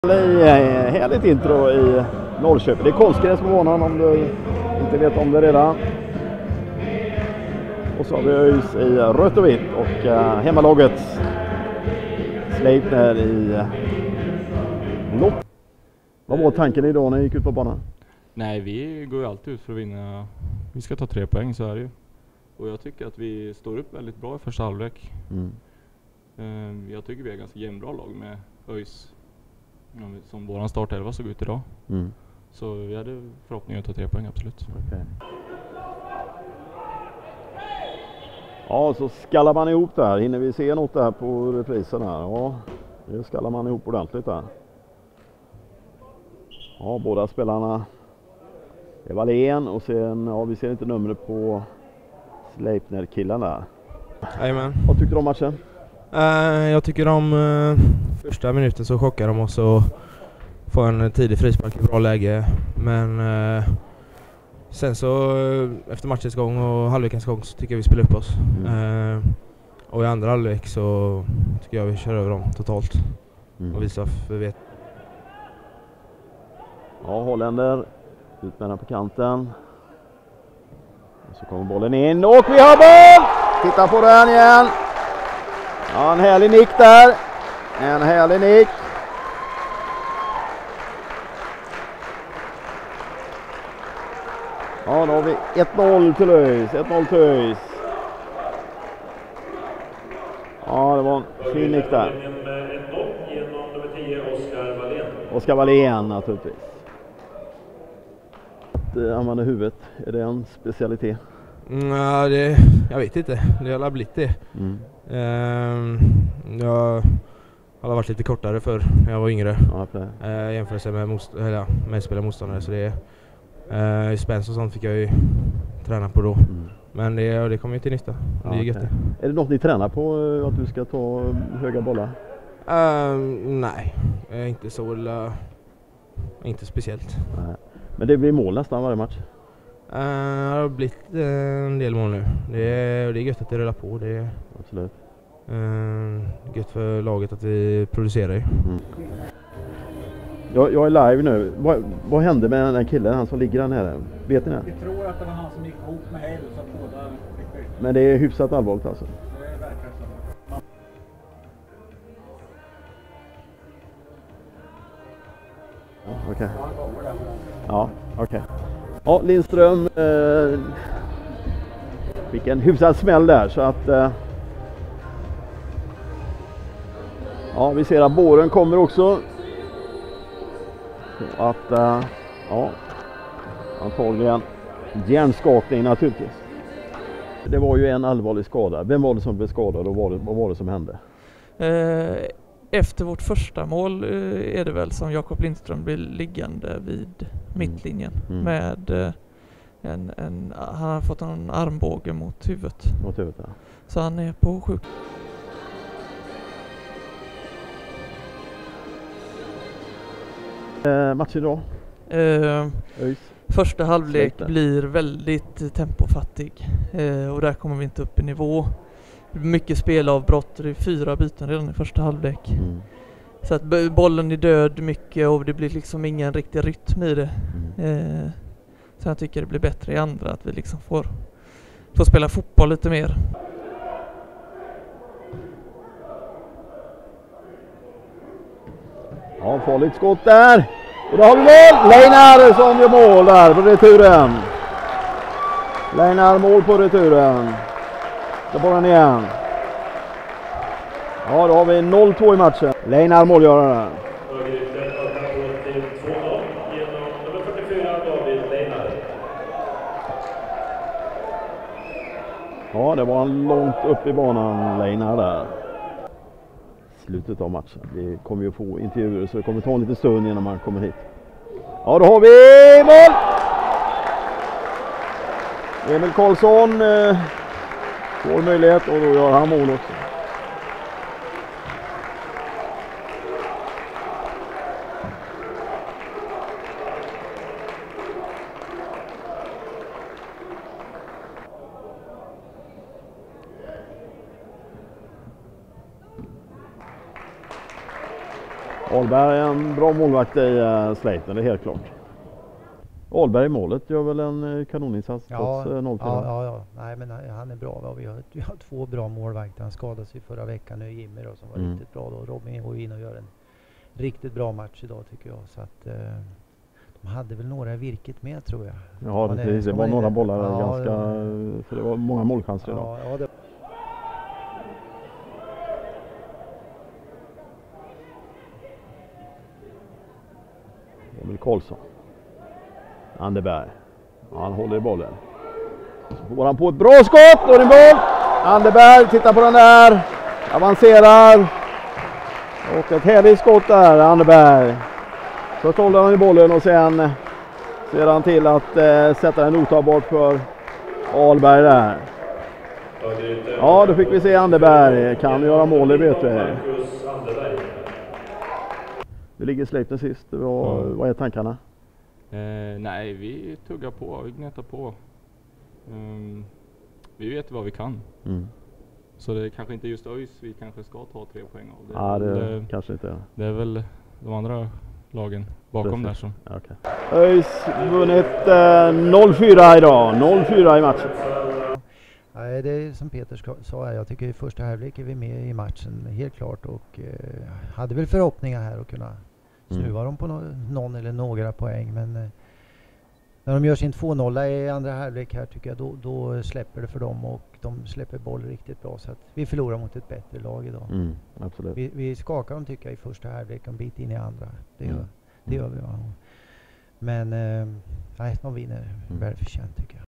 Härligt intro i Norrköping. Det är konstgräs på banan om du inte vet om det redan. Och så har vi ÖIS i rött och vitt och hemmalagets Sleipner i lopp. Vad var tanken idag när ni gick ut på banan? Nej, vi går ju alltid ut för att vinna. Vi ska ta 3 poäng, så är det ju. Och jag tycker att vi står upp väldigt bra i första halvlek. Jag tycker vi är ganska jämnbra lag med ÖIS. Som våran startelva såg ut idag. Så vi hade förhoppningen att ta 3 poäng, absolut. Okay. Ja, så skallar man ihop där. Hinner vi se något där på reprisen här? Ja, det skallar man ihop ordentligt där. Ja, båda spelarna är Wallén och sen, ja, vi ser inte numret på Sleipner-killen där. Jajamän. Vad tycker du om matchen? Jag tycker om första minuten så chockar de oss och får en tidig frispark i bra läge. Men sen så efter matchens gång och halvlekens gång så tycker jag vi spelar upp oss. Och i andra halvlek så tycker jag vi kör över dem totalt. Och visar för vet. Ja, Holländer ut med den på kanten. Och så kommer bollen in och vi har boll! Titta på den igen. Ja, en härlig nick där. En härlig nick. Ja, då har vi 1-0 till ÖIS. 1-0 till ÖIS. Ja, det var en fin nick där. Oskar Wallén naturligtvis. Att använda huvudet, är det en specialitet? Nej, jag vet inte. Det har blivit det. Jag har varit lite kortare för när jag var yngre. Jämfört med spela motståndare. Så det är spänst och sånt fick jag ju träna på då. Men det kommer ju till nytta. Det är gött. Är det något ni tränar på, att du ska ta höga bollar? Nej, inte så. Inte speciellt. Nej. Men det blir mål nästan varje match? Det har blivit en del mål nu. Det är gött att det rullar på. Det är absolut gött för laget att vi producerar ju. Jag är live nu. Vad hände med den killen, han som ligger där nere? Vet ni det? Vi tror att det var han som gick ihop med Hell så att båda fick byta. Men det är hyfsat allvarligt alltså? Det verkar så. Okej. Ja, okej. Ja, Lindström fick en hyfsad smäll där så att ja, vi ser att båren kommer också. Så att ja, antagligen hjärnskakning naturligtvis. Det var ju en allvarlig skada. Vem var det som blev skadad och vad var det som hände? Efter vårt första mål är det väl som Jakob Lindström blir liggande vid mittlinjen med han har fått en armbåge mot huvudet. Ja. Så han är på sjuk. Match idag? Första halvlek blir väldigt tempofattig och där kommer vi inte upp i nivå. Mycket spelavbrott, det är 4 byten redan i första halvlek. Så att bollen är död mycket och det blir liksom ingen riktig rytm i det. Så jag tycker det blir bättre i andra att vi liksom får spela fotboll lite mer. Ja, farligt skott där. Och då har vi mål! Leinar som gör mål där på returen. Leinar mål på returen. Där får den igen. Ja, då har vi 0-2 i matchen. Leinar målgörare. Ja, det var en långt upp i banan, Leinar där. Slutet av matchen. Vi kommer ju få intervjuer så det kommer ta en liten stund innan man kommer hit. Ja, då har vi mål! Emil Karlsson får möjlighet och då gör han mål också. Ahlberg är en bra målvakt i Sleipner, det är helt klart. Ahlberg i målet gör väl en kanoninsats trots 0-4. Ja. Nej, men han är bra. Vi har 2 bra målvakter. Han skadade sig förra veckan nu, Jimmy då, som var riktigt bra då. Robin går in och gör en riktigt bra match idag tycker jag. Så att de hade väl några i virket med tror jag. Ja, precis. Det var några bollar för det var många målchanser idag. Ja, det. Emil Karlsson. Anderberg. Ja, han håller i bollen. Så får han på ett bra skott och en boll. Anderberg, titta på den där. Avancerar. Och ett härligt skott där, Anderberg. Så håller han i bollen och sen ser han till att sätta en notavbart för Ahlberg där. Ja, då fick vi se Anderberg. Kan göra mål, det vet vi. Det ligger Sleipner sist. Vad är tankarna? Nej, vi tuggar på, vi gnetar på. Vi vet vad vi kan. Så det är kanske inte just ÖIS vi kanske ska ta 3 poäng av. Det kanske inte är. Det är väl de andra lagen bakom där som. Okay. ÖIS vunnit 0-4 idag. 0-4 i matchen. Nej, det är som Peter sa, jag tycker i första halvlek är vi med i matchen helt klart och hade väl förhoppningar här att kunna snuva dem på någon eller några poäng, men när de gör sin 2-0 i andra halvlek här tycker jag då släpper det för dem och de släpper boll riktigt bra, så att vi förlorar mot ett bättre lag idag. Absolut. Vi skakar dem tycker jag i första halvlek, en bit in i andra. Det gör vi. Ja. Men nej, de vinner välförtjänt tycker jag.